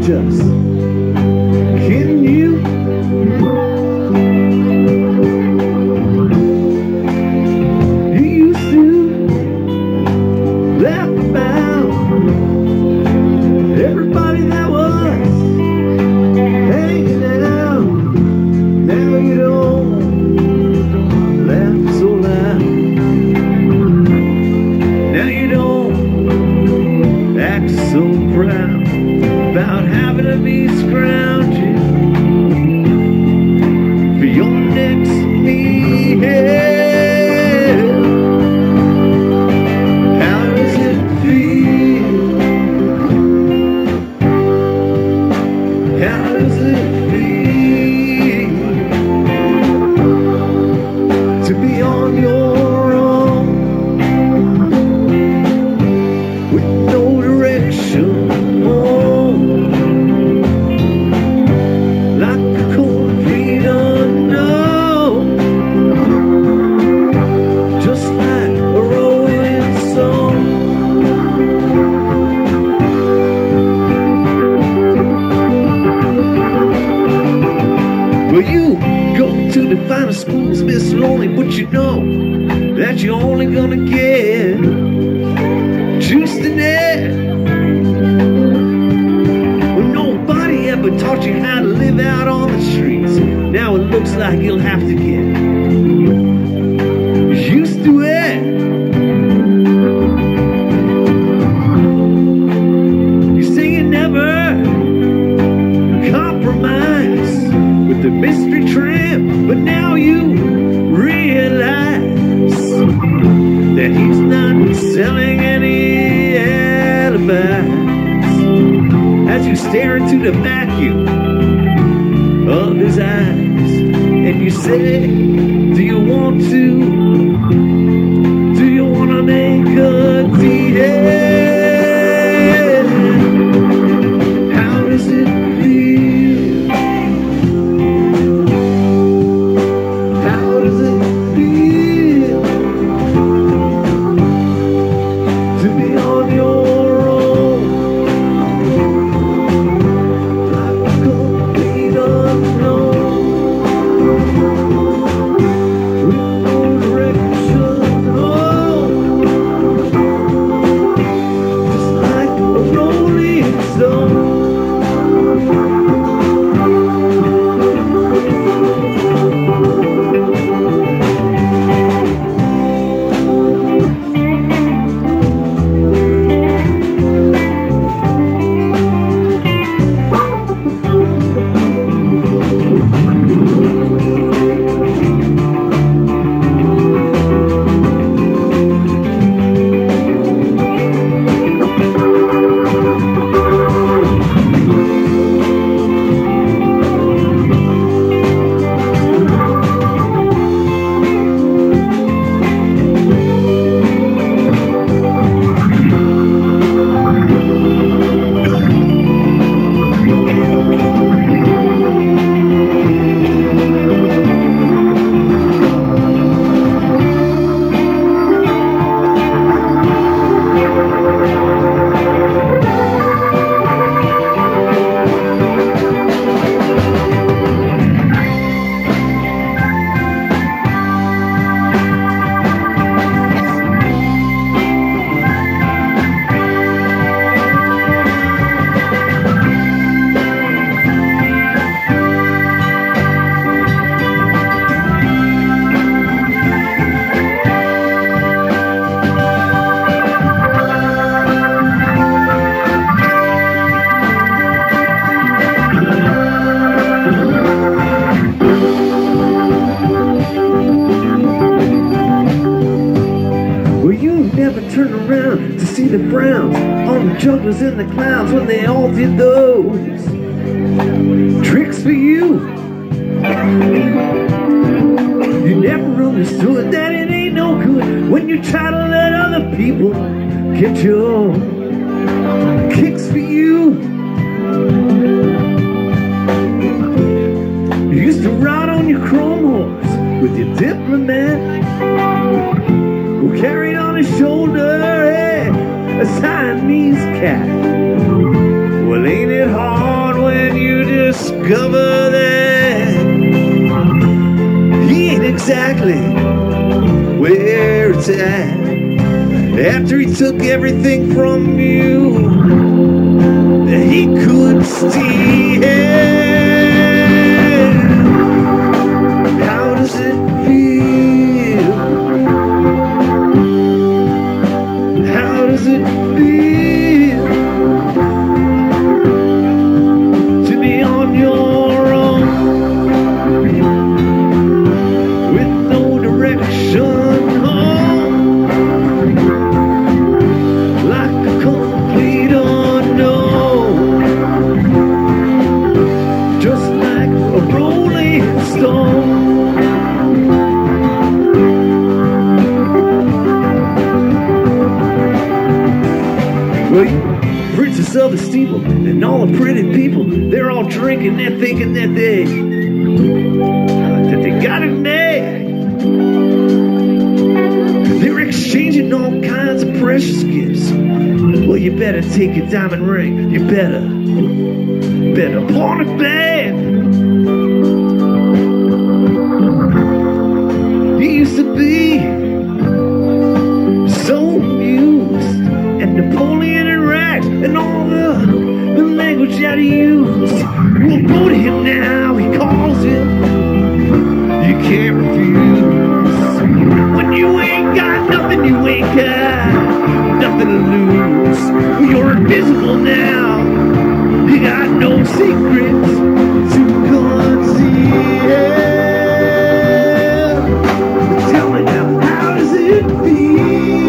just kidding you. You used to laugh about everybody that was hanging out. Now you don't laugh so loud. Now you don't act so proud about having to be scrounging for your next meal. How does it feel? How does it feel to be on your own with no direction? Well, you go to the finest schools, Miss Lonely, but you know that you're only gonna get juiced in it. Well, nobody ever taught you how to live out on the streets. Now it looks like you'll have to get used to it. You say you never compromise with the mystery tramp, but now you realize that he's not selling any alibis. As you stare into the vacuum of his eyes, and you say, do you want to? Do you want to make a deal? How does it feel? How does it feel to be on your own, like a complete unknown, with no direction home, just like a rolling stone? Never turn around to see the frowns on the jugglers and the clowns when they all did those tricks for you. You never understood that it ain't no good when you try to let other people get your kicks for you. You used to ride on your chrome horse with your diplomat, who carried on his shoulder a Siamese cat. Well, ain't it hard when you discover that he ain't exactly where it's at? After he took everything from you that he could steal. How does it feel? How does it feel to be on your own with no direction home, like a complete unknown, just like a rolling stone? Well, you princess of the steeple and all the pretty people, they're all drinking, they're thinking that they got it made. They're exchanging all kinds of precious gifts. Well, you better take your diamond ring, you better pawn it back. You used to be so amused and Napoleon and rags and all the language that he used. Well, go to him now, he calls you. You can't refuse. When you ain't got nothing, you ain't got nothing to lose. Well, you're invisible now. You got no secrets to conceal. Tell me now, how does it feel?